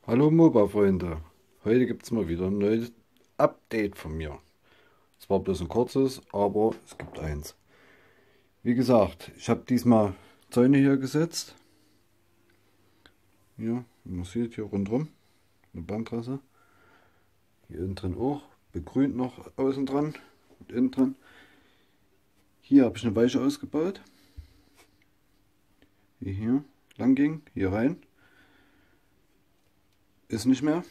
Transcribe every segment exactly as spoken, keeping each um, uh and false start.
Hallo MOBA-Freunde, heute gibt es mal wieder ein neues Update von mir. Es war bloß ein kurzes, aber es gibt eins. Wie gesagt, ich habe diesmal Zäune hier gesetzt. Hier, man sieht hier rundherum eine Bankrasse. Hier innen drin auch, begrünt noch außen dran und innen dran. Hier habe ich eine Weiche ausgebaut, die hier lang ging, hier rein. Ist nicht mehr,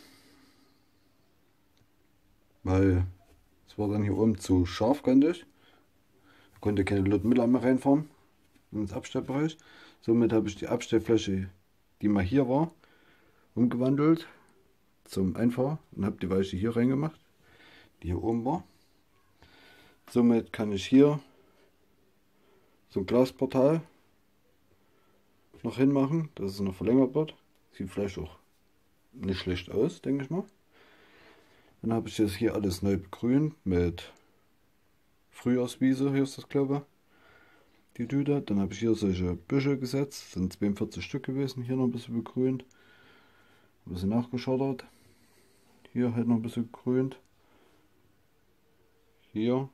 weil es war dann hier oben zu scharfkantig. Da konnte keine Ludmilla mehr reinfahren ins Abstellbereich. Somit habe ich die Abstellfläche, die mal hier war, umgewandelt zum Einfahr und habe die Weiche hier reingemacht, die hier oben war. Somit kann ich hier so ein Glasportal noch hinmachen, dass es noch verlängert wird. Sieht vielleicht auch nicht schlecht aus, denke ich mal. Dann habe ich das hier alles neu begrünt mit Frühjahrswiese, hier ist das glaube ich, die Düde. Dann habe ich hier solche Büsche gesetzt, das sind zweiundvierzig Stück gewesen, hier noch ein bisschen begrünt, ein bisschen nachgeschottert. Hier halt noch ein bisschen gegrünt. Hier.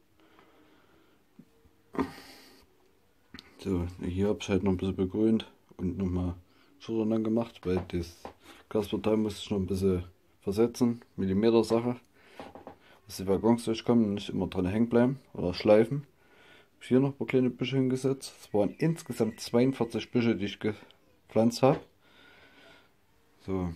So, hier habe ich halt noch ein bisschen begrünt und nochmal Schottern dann gemacht, weil das Glasportal musste ich noch ein bisschen versetzen, Millimeter Sache, dass die Waggons durchkommen und nicht immer dran hängen bleiben oder schleifen. Habe hier noch ein paar kleine Büsche hingesetzt. Es waren insgesamt zweiundvierzig Büsche, die ich gepflanzt habe. So.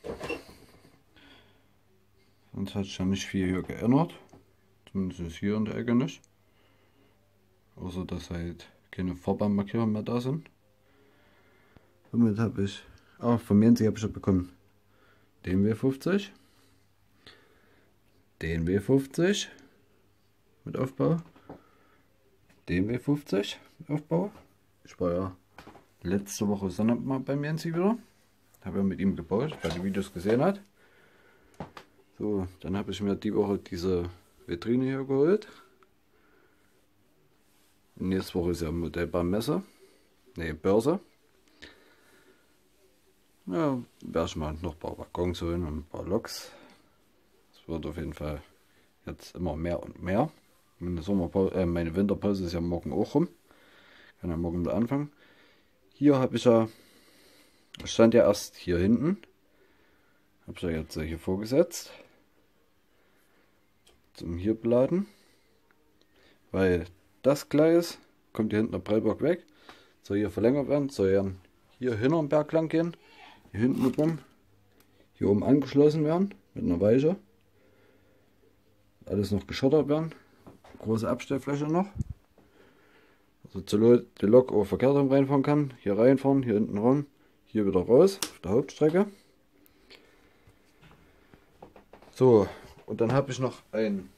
Sonst hat sich ja nicht viel hier geändert. Zumindest hier in der Ecke nicht. Außer dass halt keine Fahrbahnmarkierungen mehr da sind. Somit habe ich, ah, von Mienzi habe ich ja bekommen den W fünfzig, den W fünfzig mit Aufbau, den W fünfzig mit Aufbau. Ich war ja letzte Woche Sonntag mal bei Mienzi wieder. Habe ja mit ihm gebaut, wer die Videos gesehen hat. So, dann habe ich mir die Woche diese Vitrine hier geholt. Und nächste Woche ist ja Modellbahnmesse. Ne, Börse. Ja, werde ich mal noch ein paar Waggons holen und ein paar Loks. Es wird auf jeden Fall jetzt immer mehr und mehr. Meine, Sommerpause, äh, meine Winterpause ist ja morgen auch rum. Kann ja morgen wieder anfangen. Hier habe ich ja, ich stand ja erst hier hinten. Habe ich ja jetzt hier vorgesetzt. Zum hier beladen. Weil das Gleis kommt hier hinten der Prellbock weg. Soll hier verlängert werden. Soll ja hier hinter den Berg lang gehen. Hier hinten rum. Hier oben angeschlossen werden. Mit einer Weiche. Alles noch geschottert werden. Große Abstellfläche noch. Also zur Not die Lok auch verkehrt rum reinfahren kann. Hier reinfahren, hier hinten rum. Hier wieder raus auf der Hauptstrecke. So, und dann habe ich noch ein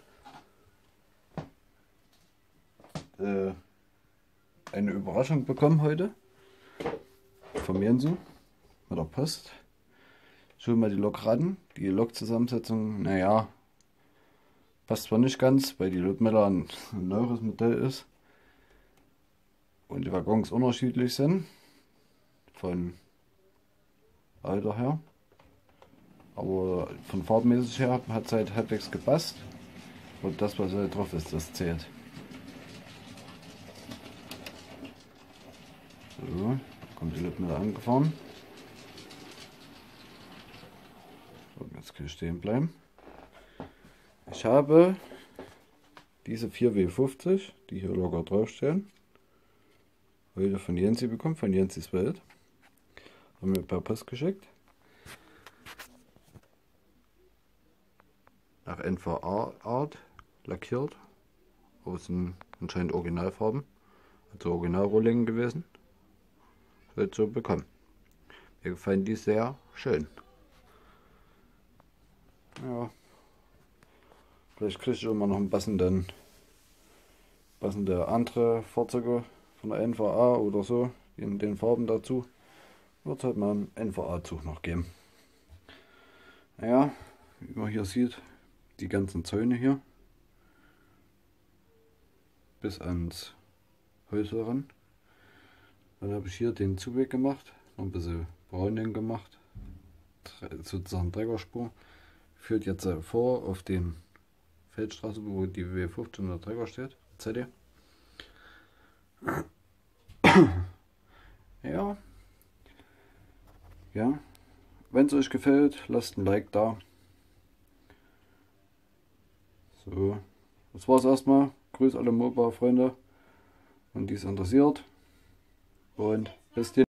äh, eine Überraschung bekommen heute. Von Jensen mit der Post. Schon mal die Lok ran. Die Lokzusammensetzung, naja, passt zwar nicht ganz, weil die Ludmilla ein, ein neues Modell ist und die Waggons unterschiedlich sind von Alter her, aber von farbmäßig her hat es halt halbwegs gepasst und das, was halt drauf ist, das zählt. So, kommt die Ludmilla angefahren. So, jetzt kann ich stehen bleiben. Ich habe diese vier W fünfzig, die hier locker draufstehen, heute von Jensi bekommen, von Jensis Welt. Haben mir per Post geschickt. Nach N V A-Art lackiert. Außen anscheinend Originalfarben. Also Originalrohlinge gewesen. Wird so bekommen. Mir gefallen die sehr schön. Ja. Vielleicht kriege ich immer noch einen passenden, passende andere Fahrzeuge von der N V A oder so, in den Farben dazu. Wird es halt mal einen N V A-Zug noch geben. Naja, wie man hier sieht, die ganzen Zäune hier. Bis ans Häusle ran. Dann habe ich hier den Zuweg gemacht, noch ein bisschen Braunen gemacht. sozusagen Trägerspur, führt jetzt äh, vor auf den Feldstraße, wo die W fünfzehn der Träger steht, Z D. Ja. Ja. Wenn es euch gefällt, lasst ein Like da. So. Das war's erstmal. Grüß alle MOBA-Freunde und die es interessiert. Und bis dann.